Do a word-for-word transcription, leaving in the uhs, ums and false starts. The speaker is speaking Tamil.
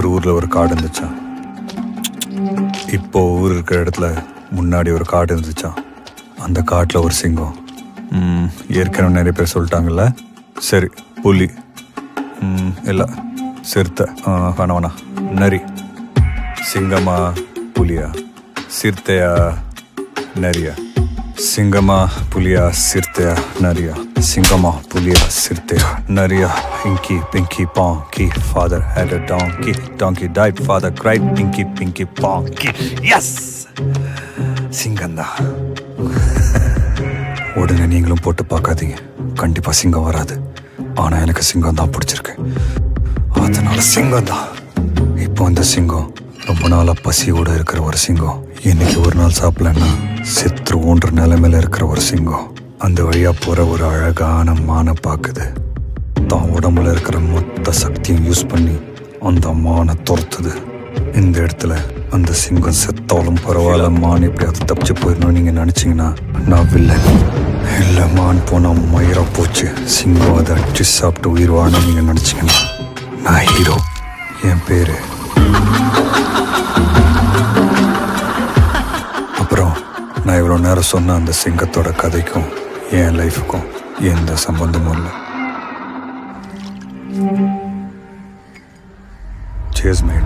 ஒரு ஊர்ல ஒரு காடு இருந்துச்சான். இப்போ ஊர் இருக்கிற இடத்துல முன்னாடி ஒரு காடு இருந்துச்சான். அந்த காட்டில் ஒரு சிங்கம். ஏற்கனவே நிறைய பேர் சொல்லிட்டாங்கல்ல. சரி, புலி இல்லை, சிறுத்தை, வேணா வேணா நரி. சிங்கமா புலியா, சிறுத்தையா நரியா? சிங்கமா புலியா, சிறுத்தையா நரியா? சிங்கமா புலியா, சிறுத்தையா நரியா? Pinky, pinky, ponky, father had a donkey. Donkey died, father cried, pinky, pinky, ponky. Yes! சிங்கந்தா. உடனே நீங்களும் போட்டு பார்க்காதீங்க, கண்டிப்பா சிங்கம் வராது. ஆனா எனக்கு சிங்கம் தான் பிடிச்சிருக்கு, அதனால சிங்கம் தான். இப்போ அந்த சிங்கம் ரொம்ப நாளா பசியோட இருக்கிற ஒரு சிங்கம், இன்னைக்கு ஒரு நாள் சாப்பிடலன்னா செத்துரு ஓன்ற நிலைமையில இருக்கிற ஒரு சிங்கம். அந்த வழியா போற ஒரு அழகான மானை பார்க்குது. தான் உடம்புல இருக்கிற மொத்த சக்தியும் யூஸ் பண்ணி அந்த மானை துரத்துது. இந்த இடத்துல அந்த சிங்கம் செத்தாலும் பரவாயில்ல, மான் எப்படியாவது தப்பிச்சு போயிடணும் நீங்க நினைச்சீங்கன்னா நான் வில்லன். இல்லை, மான் போனா மயிரா போச்சு, சிங்கம் அதை அடிச்சு சாப்பிட்டு உயிர் வாழணும் நீங்க நினைச்சீங்கன்னா நான் ஹீரோ. என் பேரு. அப்புறம் நான் இவ்வளோ நேரம் சொன்ன அந்த சிங்கத்தோட கதைக்கும் என் லைஃபுக்கும் எந்த சம்பந்தமும் இல்லை. Cheers, mate.